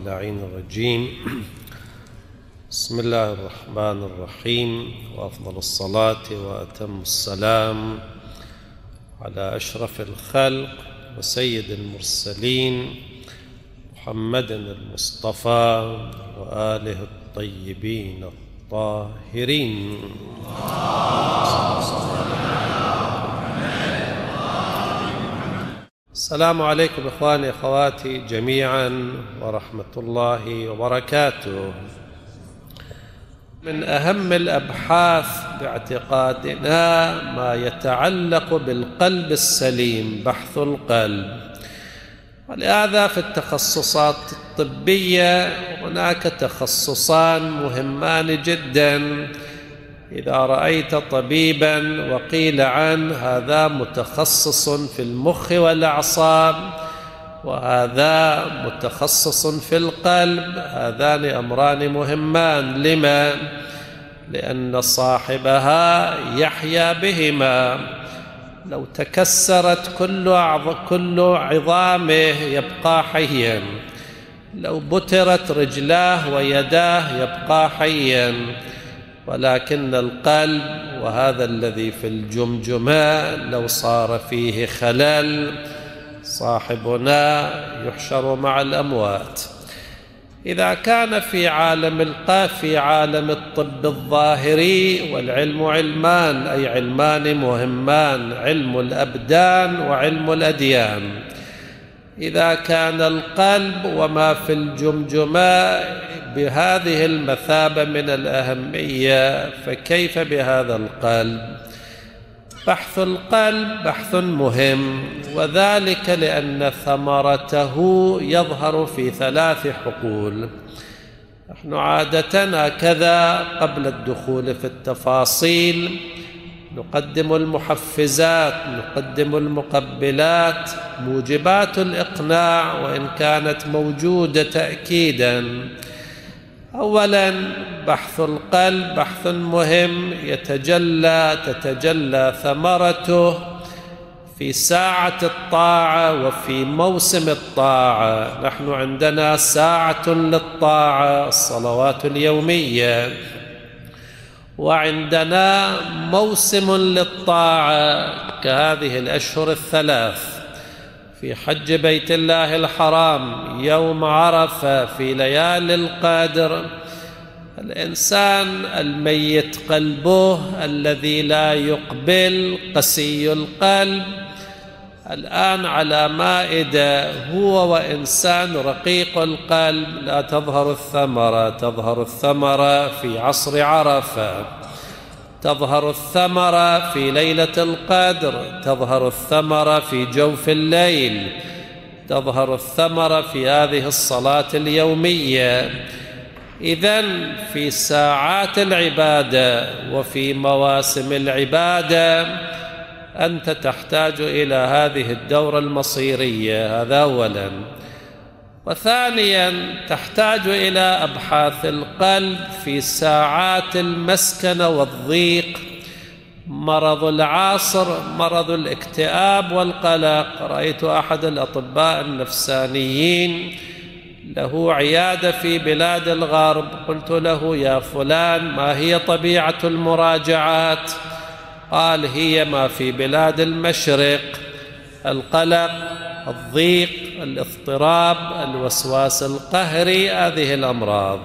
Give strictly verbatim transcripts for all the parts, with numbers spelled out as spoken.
اللعين الرجيم. بسم الله الرحمن الرحيم، وأفضل الصلاة وأتم السلام على أشرف الخلق وسيد المرسلين محمد المصطفى وآله الطيبين الطاهرين. السلام عليكم إخواني أخواتي جميعا ورحمة الله وبركاته. من أهم الأبحاث باعتقادنا ما يتعلق بالقلب السليم، بحث القلب. ولهذا في التخصصات الطبية هناك تخصصان مهمان جدا. إذا رأيت طبيبا وقيل عنه هذا متخصص في المخ والأعصاب وهذا متخصص في القلب، هذان أمران مهمان. لما؟ لأن صاحبها يحيا بهما. لو تكسرت كل عظامه يبقى حيا، لو بترت رجلاه ويداه يبقى حيا، ولكن القلب وهذا الذي في الجمجمة لو صار فيه خلل صاحبنا يحشر مع الأموات. إذا كان في عالم القلب في عالم الطب الظاهري، والعلم علمان أي علمان مهمان، علم الأبدان وعلم الأديان. إذا كان القلب وما في الجمجمة بهذه المثابة من الأهمية، فكيف بهذا القلب؟ بحث القلب بحث مهم، وذلك لأن ثمرته يظهر في ثلاث حقول. نحن عادة هكذا قبل الدخول في التفاصيل نقدم المحفزات، نقدم المقبلات، موجبات الإقناع وإن كانت موجودة تأكيدا. أولا بحث القلب بحث مهم يتجلى تتجلى ثمرته في ساعة الطاعة وفي موسم الطاعة. نحن عندنا ساعة للطاعة الصلوات اليومية، وعندنا موسم للطاعة كهذه الأشهر الثلاث، في حج بيت الله الحرام، يوم عرفة، في ليالي القدر. الإنسان الميت قلبه الذي لا يقبل قسي القلب الآن على مائدة، هو وإنسان رقيق القلب لا تظهر الثمرة. تظهر الثمرة في عصر عرفة، تظهر الثمرة في ليلة القدر، تظهر الثمرة في جوف الليل، تظهر الثمرة في هذه الصلاة اليومية. إذن في ساعات العبادة وفي مواسم العبادة أنت تحتاج إلى هذه الدورة المصيرية، هذا أولا. وثانيا تحتاج إلى أبحاث القلب في ساعات المسكنة والضيق، مرض العصر، مرض الاكتئاب والقلق. رأيت أحد الأطباء النفسانيين له عيادة في بلاد الغرب، قلت له يا فلان ما هي طبيعة المراجعات؟ قال هي ما في بلاد المشرق، القلق، الضيق، الاضطراب، الوسواس القهري، هذه الأمراض.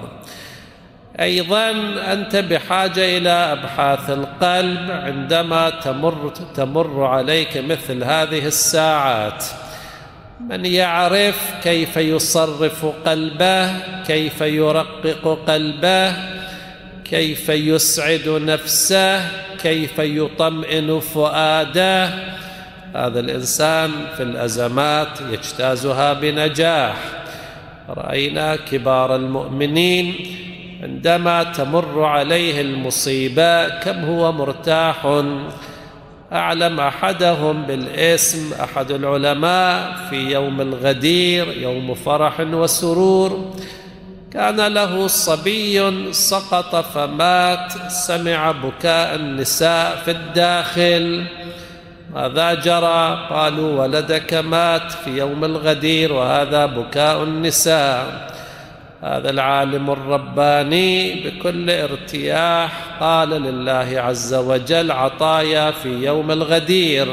أيضا أنت بحاجة إلى أبحاث القلب عندما تمر, تمر عليك مثل هذه الساعات. من يعرف كيف يصرف قلبه، كيف يرقق قلبه، كيف يسعد نفسه، كيف يطمئن فؤاده، هذا الإنسان في الأزمات يجتازها بنجاح. رأينا كبار المؤمنين عندما تمر عليه المصيبة كم هو مرتاح. أعلم أحدهم بالاسم أحد العلماء في يوم الغدير، يوم فرح وسرور، كان له صبي سقط فمات، سمع بكاء النساء في الداخل. ماذا جرى؟ قالوا ولدك مات في يوم الغدير وهذا بكاء النساء. هذا العالم الرباني بكل ارتياح قال لله عز وجل عطايا في يوم الغدير،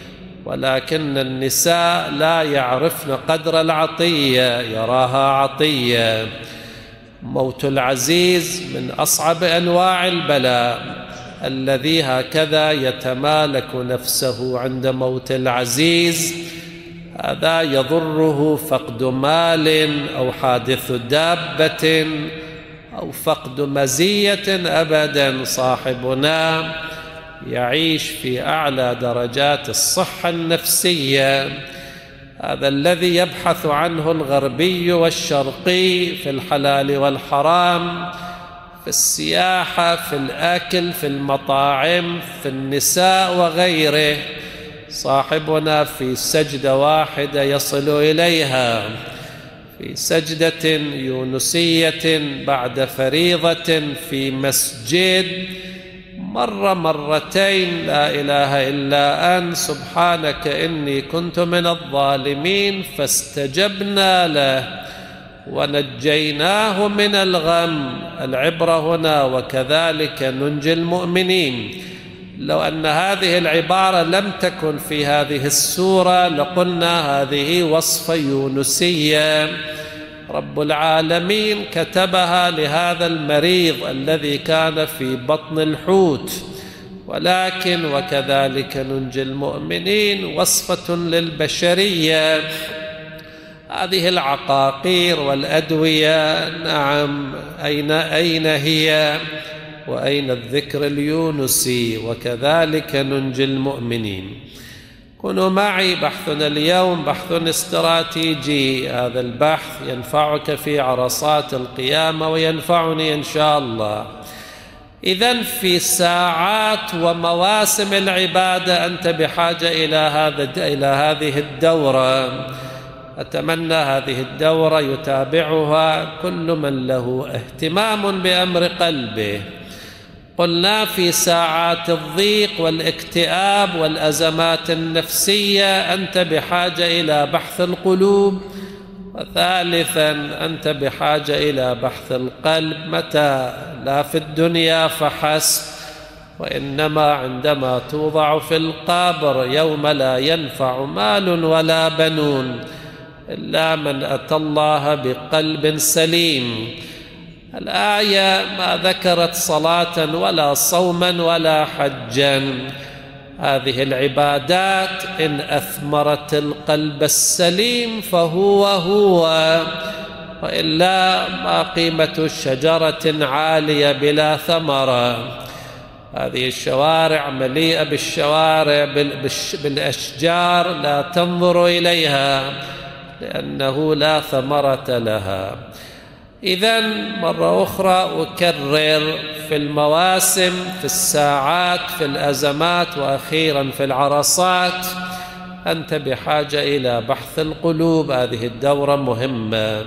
ولكن النساء لا يعرفن قدر العطية، يراها عطية. موت العزيز من أصعب أنواع البلاء، الذي هكذا يتمالك نفسه عند موت العزيز هذا يضره فقد مال أو حادث دابة أو فقد مزية أبدا. صاحبنا يعيش في أعلى درجات الصحة النفسية، هذا الذي يبحث عنه الغربي والشرقي في الحلال والحرام، في السياحة، في الأكل، في المطاعم، في النساء وغيره. صاحبنا في سجدة واحدة يصل إليها، في سجدة يونسية بعد فريضة في مسجد مر مرتين لا إله إلا أنت سبحانك إني كنت من الظالمين، فاستجبنا له ونجيناه من الغم. العبرة هنا وكذلك ننجي المؤمنين. لو أن هذه العبارة لم تكن في هذه السورة لقلنا هذه وصفة يونسية رب العالمين كتبها لهذا المريض الذي كان في بطن الحوت، ولكن وكذلك ننجي المؤمنين وصفة للبشرية. هذه العقاقير والأدوية نعم أين أين هي؟ وأين الذكر اليونسي؟ وكذلك ننجي المؤمنين. كونوا معي، بحثنا اليوم بحث استراتيجي. هذا البحث ينفعك في عرصات القيامة وينفعني إن شاء الله. إذن في ساعات ومواسم العبادة أنت بحاجة إلى هذا إلى هذه الدورة. أتمنى هذه الدورة يتابعها كل من له اهتمام بأمر قلبه. قلنا في ساعات الضيق والاكتئاب والأزمات النفسية أنت بحاجة إلى بحث القلوب. وثالثا أنت بحاجة إلى بحث القلب. متى؟ لا في الدنيا فحسب، وإنما عندما توضع في القبر يوم لا ينفع مال ولا بنون إلا من أتى الله بقلب سليم. الآية ما ذكرت صلاة ولا صوما ولا حجا. هذه العبادات إن أثمرت القلب السليم فهو هو، وإلا ما قيمة شجرة عالية بلا ثمرة. هذه الشوارع مليئة بالشوارع بالأشجار لا تنظر إليها لأنه لا ثمرة لها. إذن مرة أخرى أكرر، في المواسم، في الساعات، في الأزمات، وأخيرا في العرصات أنت بحاجة إلى بحث القلوب. هذه الدورة مهمة.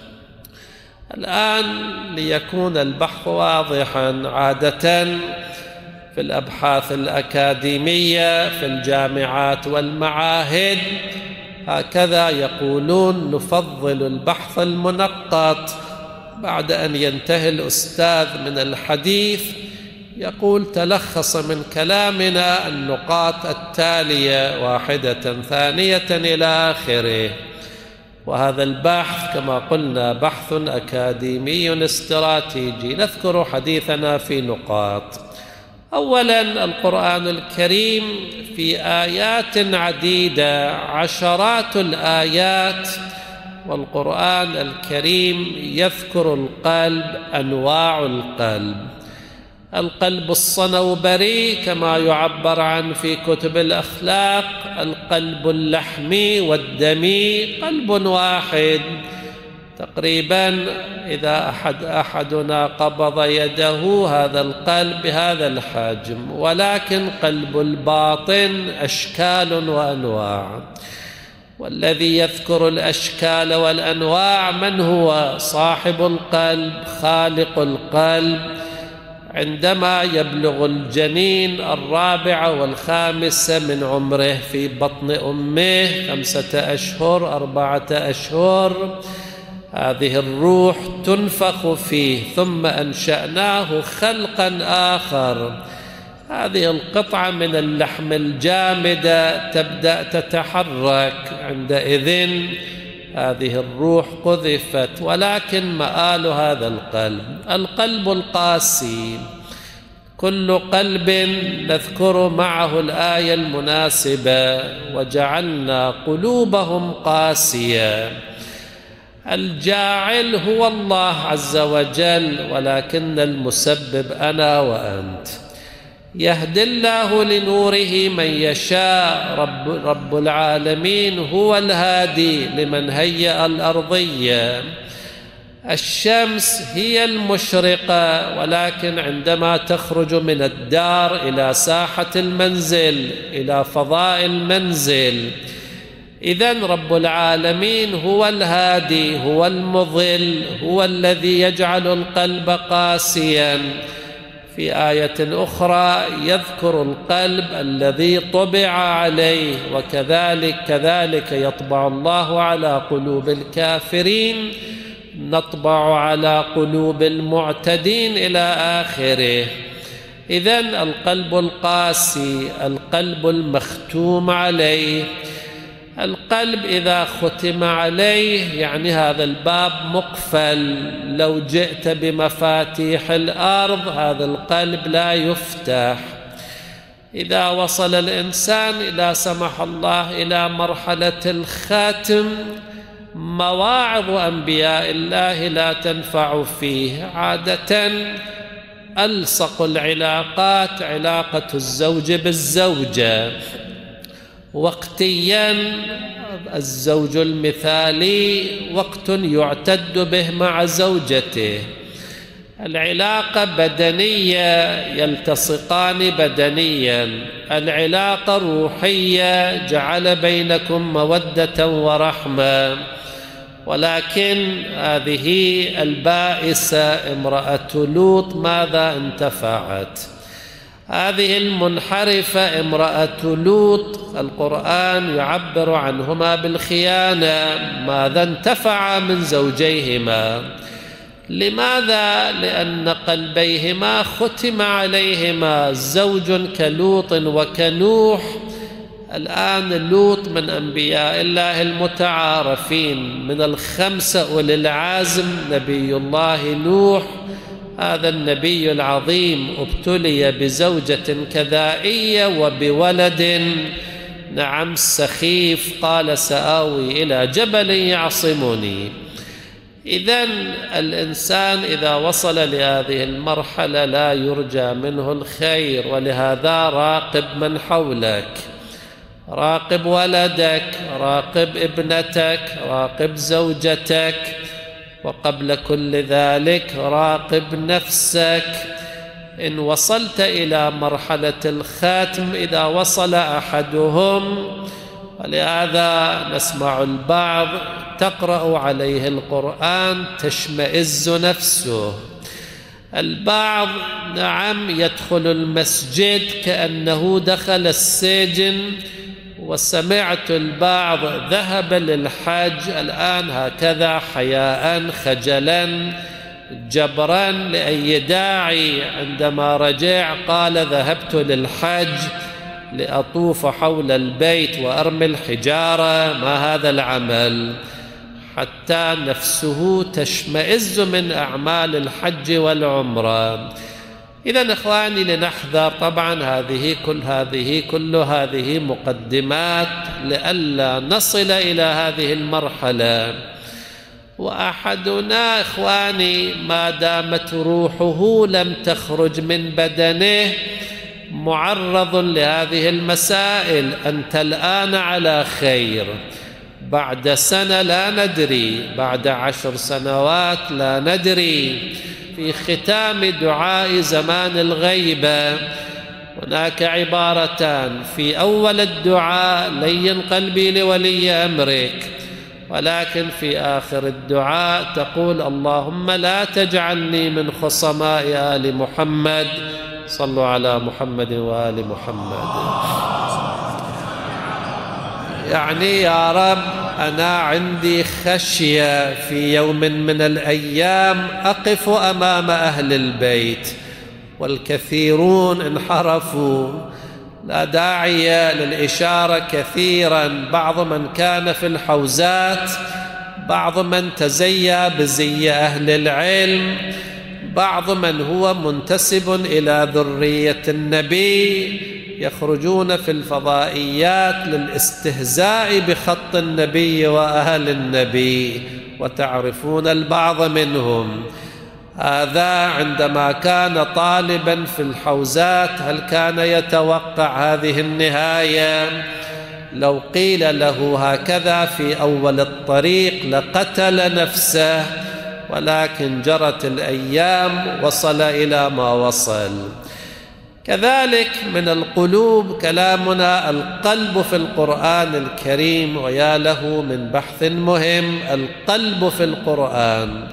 الآن ليكون البحث واضحا، عادة في الأبحاث الأكاديمية في الجامعات والمعاهد هكذا يقولون: نفضل البحث المنقط. بعد أن ينتهي الأستاذ من الحديث يقول: تلخص من كلامنا النقاط التالية واحدة ثانية إلى آخره. وهذا البحث كما قلنا بحث أكاديمي استراتيجي. نذكر حديثنا في نقاط. أولا، القرآن الكريم في آيات عديدة، عشرات الآيات، والقرآن الكريم يذكر القلب، أنواع القلب. القلب الصنوبري كما يعبر عنه في كتب الأخلاق، القلب اللحمي والدمي، قلب واحد تقريبا. إذا أحد أحدنا قبض يده هذا القلب بهذا الحجم، ولكن قلب الباطن أشكال وأنواع. والذي يذكر الأشكال والأنواع من هو؟ صاحب القلب، خالق القلب. عندما يبلغ الجنين الرابعة والخامسة من عمره في بطن أمه، خمسة أشهر، أربعة أشهر، هذه الروح تنفخ فيه ثم أنشأناه خلقا آخر. هذه القطعة من اللحم الجامدة تبدأ تتحرك، عندئذ هذه الروح قذفت. ولكن مآل هذا القلب القلب القاسي، كل قلب نذكر معه الآية المناسبة: وجعلنا قلوبهم قاسية. الجاعل هو الله عز وجل، ولكن المسبب أنا وأنت. يهدي الله لنوره من يشاء. رب, رب العالمين هو الهادي لمن هيأ الأرضية. الشمس هي المشرقة، ولكن عندما تخرج من الدار إلى ساحة المنزل، إلى فضاء المنزل، إذن رب العالمين هو الهادي، هو المضل، هو الذي يجعل القلب قاسيا. في آية أخرى يذكر القلب الذي طبع عليه، وكذلك كذلك يطبع الله على قلوب الكافرين، نطبع على قلوب المعتدين إلى آخره. إذن القلب القاسي، القلب المختوم عليه. القلب إذا ختم عليه يعني هذا الباب مقفل، لو جئت بمفاتيح الأرض هذا القلب لا يفتح. إذا وصل الإنسان إلى سمح الله إلى مرحلة الختم، مواعظ أنبياء الله لا تنفع فيه. عادة ألصق العلاقات علاقة الزوج بالزوجة، وقتيا الزوج المثالي وقت يعتد به مع زوجته. العلاقة بدنية، يلتصقان بدنيا. العلاقة روحية، جعل بينكم مودة ورحمة. ولكن هذه البائسة امرأة لوط ماذا انتفعت؟ هذه المنحرفة امرأة لوط القرآن يعبر عنهما بالخيانة. ماذا انتفع من زوجيهما؟ لماذا؟ لأن قلبيهما ختم عليهما. زوج كلوط وكنوح. الآن لوط من أنبياء الله المتعارفين، من الخمسة أولي العزم. نبي الله نوح هذا النبي العظيم ابتلي بزوجة كذائية وبولد نعم سخيف، قال سآوي إلى جبل يعصمني. إذن الإنسان إذا وصل لهذه المرحلة لا يرجى منه الخير. ولهذا راقب من حولك، راقب ولدك، راقب ابنتك، راقب زوجتك، وقبل كل ذلك راقب نفسك. إن وصلت إلى مرحلة الختم، إذا وصل أحدهم، ولهذا نسمع البعض تقرأ عليه القرآن تشمئز نفسه. البعض نعم يدخل المسجد كأنه دخل السجن. وسمعت البعض ذهب للحج الآن هكذا حياء خجلا جبرا لأي داعي، عندما رجع قال ذهبت للحج لأطوف حول البيت وأرمي الحجارة. ما هذا العمل؟ حتى نفسه تشمئز من أعمال الحج والعمرة. إذن إخواني لنحذر. طبعا هذه كل هذه كل هذه مقدمات لئلا نصل إلى هذه المرحلة. وأحدنا إخواني ما دامت روحه لم تخرج من بدنه معرض لهذه المسائل. أنت الآن على خير، بعد سنة لا ندري، بعد عشر سنوات لا ندري. في ختام دعاء زمان الغيبة هناك عبارتان. في أول الدعاء لين قلبي لولي أمرك، ولكن في آخر الدعاء تقول اللهم لا تجعلني من خصماء آل محمد. صلوا على محمد وآل محمد. يعني يا رب أنا عندي خشية في يوم من الأيام أقف أمام أهل البيت والكثيرون انحرفوا، لا داعي للإشارة كثيرا، بعض من كان في الحوزات، بعض من تزيى بزي أهل العلم، بعض من هو منتسب إلى ذرية النبي، يخرجون في الفضائيات للاستهزاء بخط النبي وأهل النبي، وتعرفون البعض منهم. هذا عندما كان طالبا في الحوزات هل كان يتوقع هذه النهاية؟ لو قيل له هكذا في أول الطريق لقتل نفسه، ولكن جرت الأيام وصل إلى ما وصل. كذلك من القلوب كلامنا القلب في القرآن الكريم، ويا له من بحث مهم. القلب في القرآن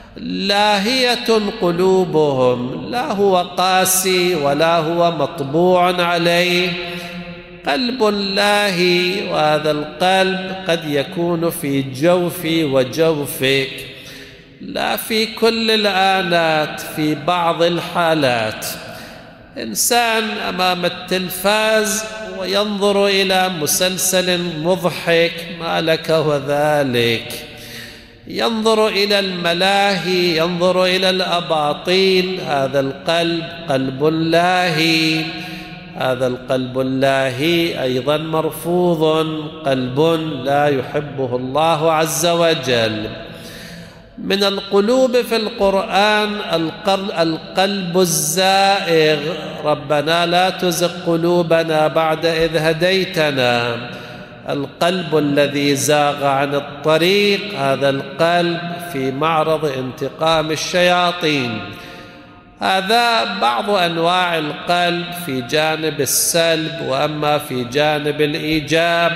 لاهية قلوبهم، لا هو قاسي ولا هو مطبوع عليه، قلب لاهي، وهذا القلب قد يكون في جوفي وجوفك، لا في كل الآنات، في بعض الحالات. إنسان أمام التلفاز وينظر إلى مسلسل مضحك ما لك وذلك، ينظر إلى الملاهي، ينظر إلى الأباطيل، هذا القلب قلب لاهي. هذا القلب اللاهي أيضا مرفوض، قلب لا يحبه الله عز وجل. من القلوب في القرآن القلب الزائغ، ربنا لا تزغ قلوبنا بعد إذ هديتنا، القلب الذي زاغ عن الطريق، هذا القلب في معرض انتقام الشياطين. هذا بعض أنواع القلب في جانب السلب. وأما في جانب الإيجاب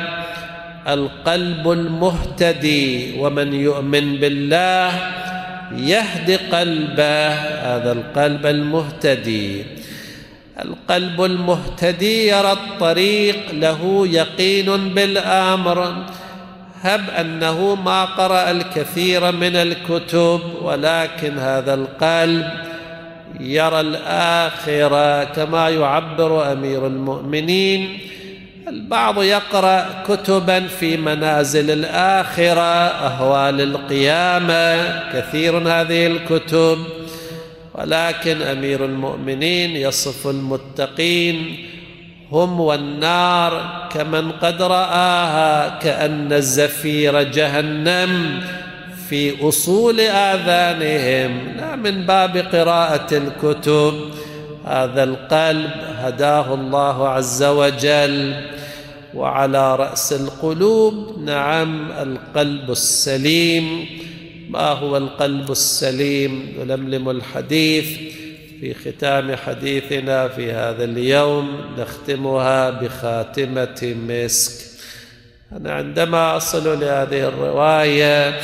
القلب المهتدي، ومن يؤمن بالله يهدي قلبه، هذا القلب المهتدي. القلب المهتدي يرى الطريق، له يقين بالأمر، هب أنه ما قرأ الكثير من الكتب، ولكن هذا القلب يرى الآخرة كما يعبر أمير المؤمنين. البعض يقرأ كتبا في منازل الآخرة، أهوال القيامة، كثير هذه الكتب، ولكن أمير المؤمنين يصف المتقين هم والنار كمن قد رآها كأن الزفير جهنم في أصول آذانهم، لا من باب قراءة الكتب. هذا القلب هداه الله عز وجل. وعلى رأس القلوب نعم القلب السليم. ما هو القلب السليم؟ نلملم الحديث في ختام حديثنا في هذا اليوم، نختمها بخاتمة مسك. أنا عندما أصل لهذه الرواية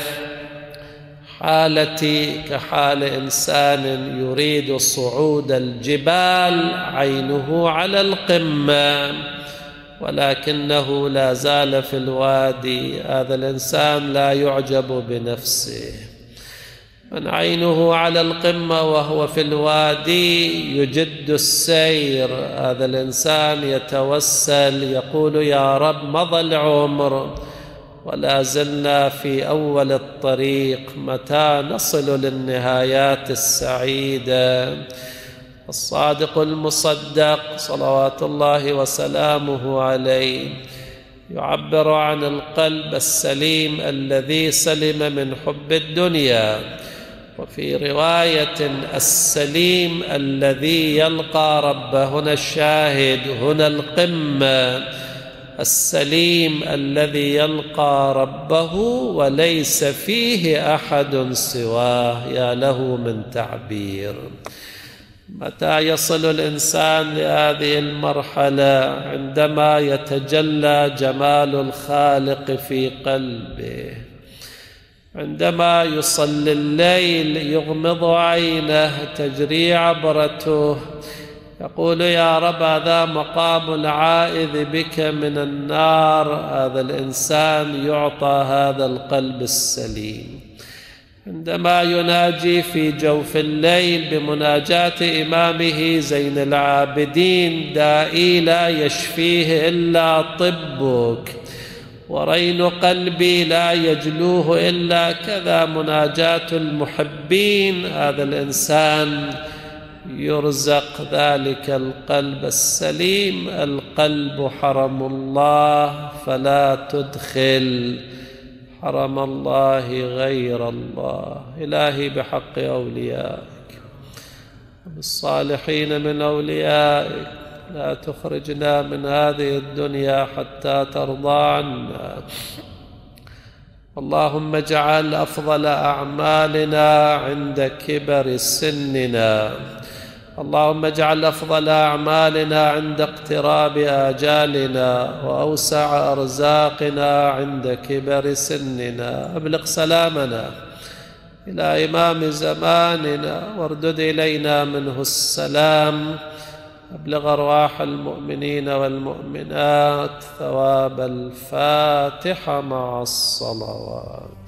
حالتي كحال إنسان يريد صعود الجبال، عينه على القمة ولكنه لا زال في الوادي. هذا الإنسان لا يعجب بنفسه. من عينه على القمة وهو في الوادي يجد السير، هذا الإنسان يتوسل يقول يا رب مضى العمر ولا زلنا في أول الطريق، متى نصل للنهايات السعيدة؟ الصادق المصدق صلوات الله وسلامه عليه يعبر عن القلب السليم الذي سلم من حب الدنيا، وفي رواية السليم الذي يلقى ربه. هنا الشاهد، هنا القمة، السليم الذي يلقى ربه وليس فيه أحد سواه. يا له من تعبير! متى يصل الإنسان لهذه المرحلة؟ عندما يتجلى جمال الخالق في قلبه، عندما يصلي الليل يغمض عينه تجري عبرته، يقول يا رب هذا مقام العائذ بك من النار. هذا الإنسان يعطى هذا القلب السليم عندما يناجي في جوف الليل بمناجاة إمامه زين العابدين: دائي لا يشفيه إلا طبك، ورين قلبي لا يجلوه إلا كذا. مناجاة المحبين، هذا الإنسان يرزق ذلك القلب السليم. القلب حرم الله، فلا تدخل حرم الله غير الله. إلهي بحق أوليائك بالصالحين من أوليائك لا تخرجنا من هذه الدنيا حتى ترضى عنا. اللهم اجعل أفضل أعمالنا عند كبر سننا. اللهم اجعل أفضل أعمالنا عند اقتراب آجالنا، وأوسع أرزاقنا عند كبر سننا. أبلغ سلامنا إلى إمام زماننا، واردد إلينا منه السلام. أبلغ أرواح المؤمنين والمؤمنات ثواب الفاتحة مع الصلوات.